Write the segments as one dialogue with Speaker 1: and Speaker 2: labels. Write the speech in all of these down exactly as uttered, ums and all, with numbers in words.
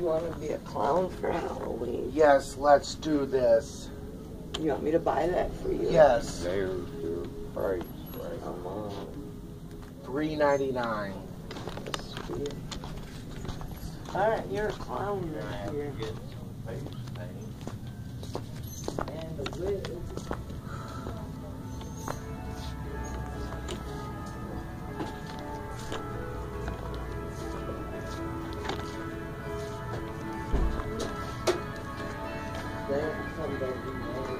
Speaker 1: You want to be a clown for Halloween?
Speaker 2: Yes, let's do this.
Speaker 1: You want me to buy that for you?
Speaker 2: Yes.
Speaker 3: There's your price, right?
Speaker 1: Come on.
Speaker 2: three ninety-nine.
Speaker 1: Alright, you're a clown
Speaker 3: You're gonna
Speaker 1: this
Speaker 3: have
Speaker 1: year.
Speaker 3: to get some face paint.
Speaker 1: And a wig. Then somebody knows.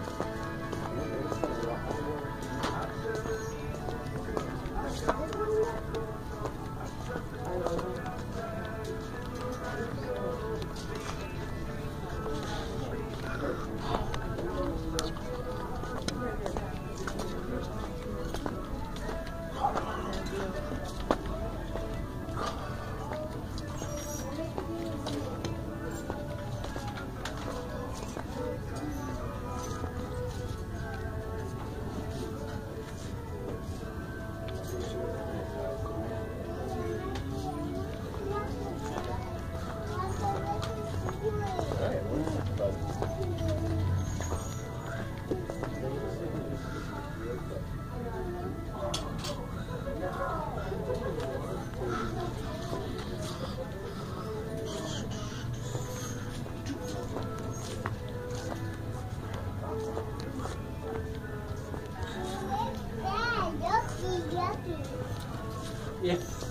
Speaker 1: Yes.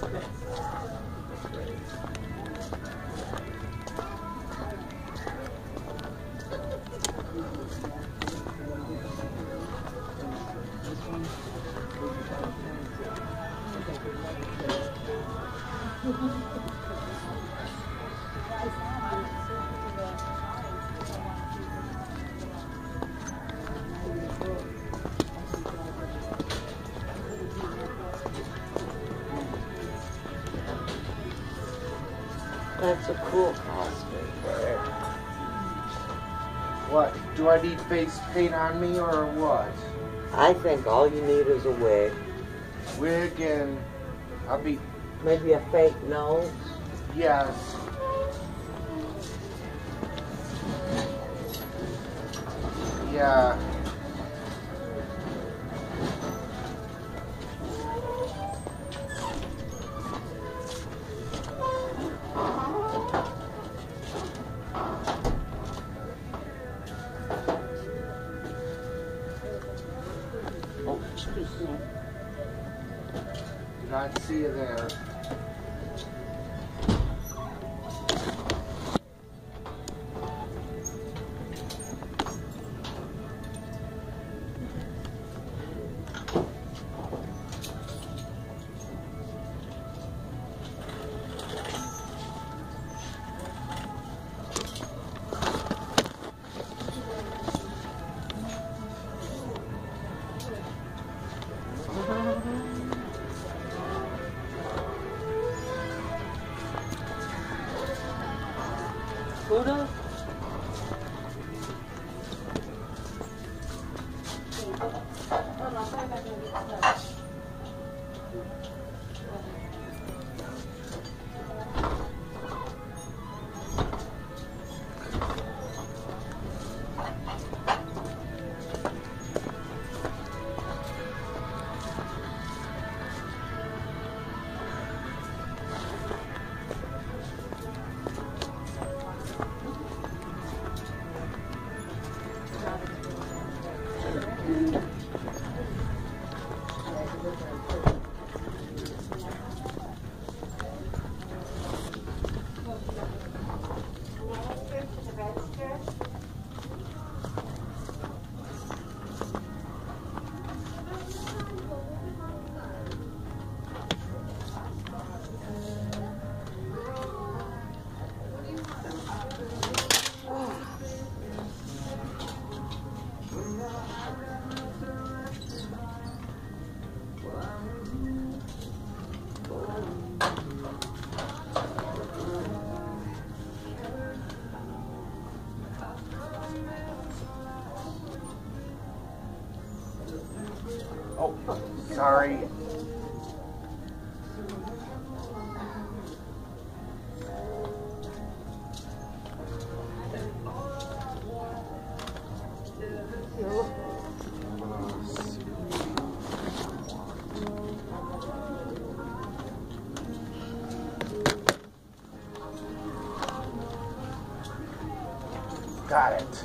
Speaker 1: That's a cool costume there.
Speaker 2: What? Do I need face paint on me or what?
Speaker 1: I think all you need is a wig.
Speaker 2: Wig and I'll be...
Speaker 1: Maybe a fake nose.
Speaker 2: Yes. Yeah.
Speaker 1: Oh, excuse me.
Speaker 2: Did not see you there.
Speaker 1: Buddha?
Speaker 2: Oh, sorry. Got it.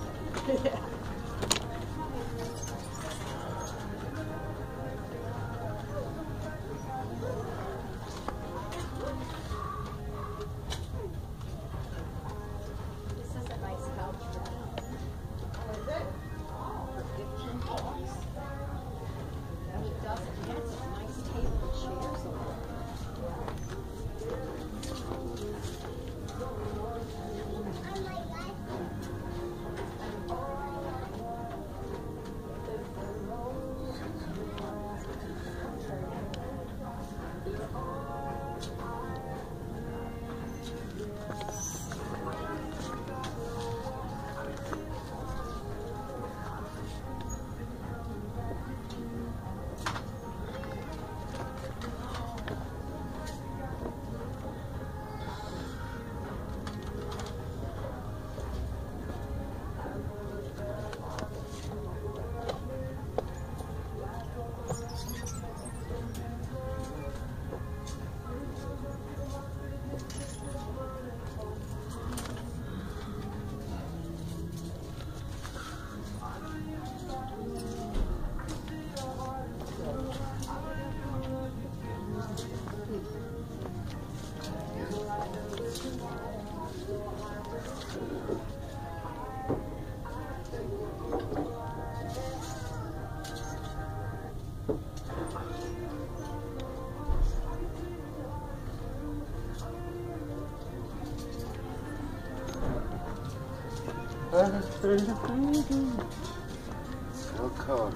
Speaker 2: So close.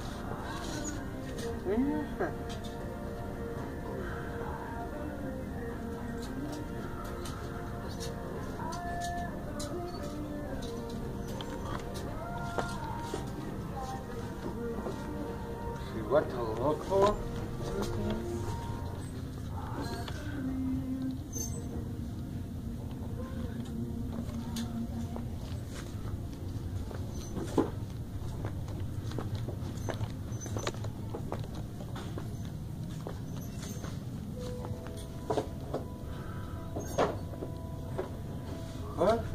Speaker 1: Yeah.
Speaker 2: See what to look for? What?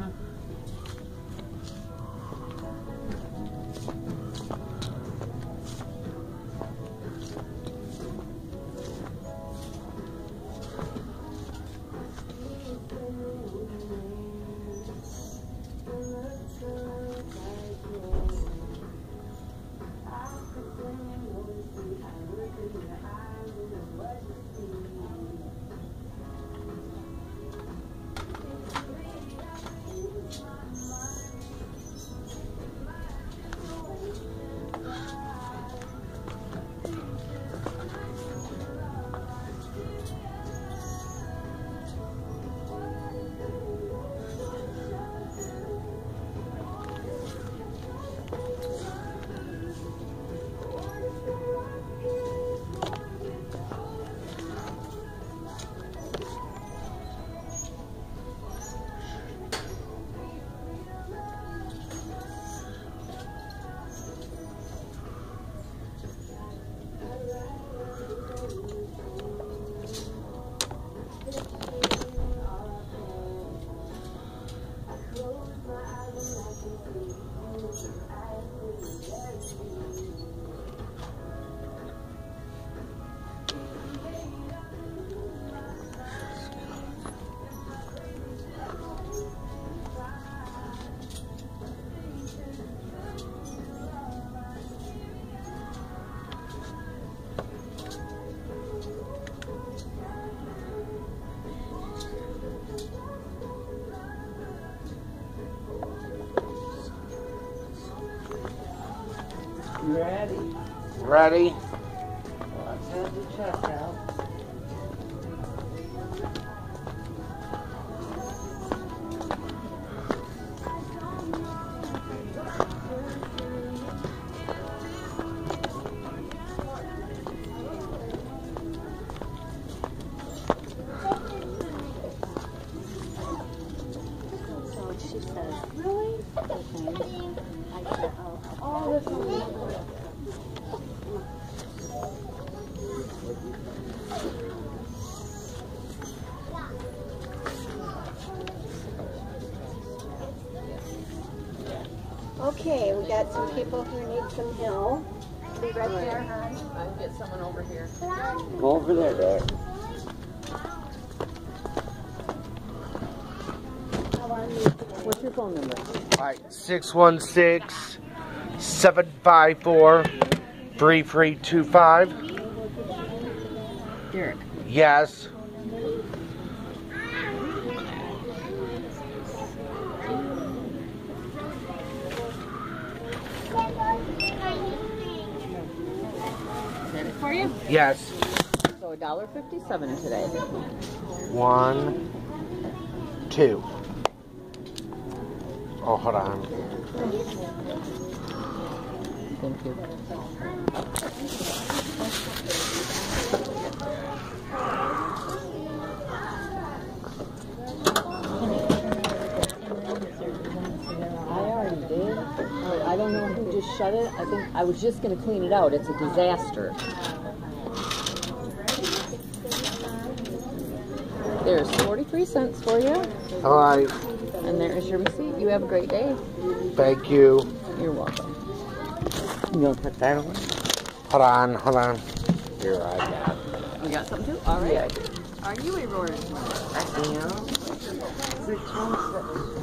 Speaker 1: You ready?
Speaker 2: Ready?
Speaker 1: Well, I've had the check out.
Speaker 4: So she says, really? Okay. I said, oh, oh, this one.
Speaker 5: Okay, we got some people who need some help. Be right there, hon.
Speaker 6: I'll get someone over here.
Speaker 2: Go over there, Dad.
Speaker 6: What's your phone number?
Speaker 2: All right, six one six, seven five four, three three two five.
Speaker 6: Derek.
Speaker 2: Yes.
Speaker 6: Get it for you?
Speaker 2: Yes.
Speaker 6: So a dollar fifty-seven today.
Speaker 2: One, two. Oh, hold on.
Speaker 6: Thank you. I already did. I don't know who just shut it. I think I was just going to clean it out. It's a disaster. There's forty-three cents for you.
Speaker 2: All right.
Speaker 6: And there is your receipt. You have a great day.
Speaker 2: Thank you.
Speaker 6: You're welcome.
Speaker 2: You gonna put that on? Hold on, hold on. Here, I got it.
Speaker 6: You got something too? All right.
Speaker 2: Yeah, I do.
Speaker 6: Are you a roaring?
Speaker 2: I am. Six one six.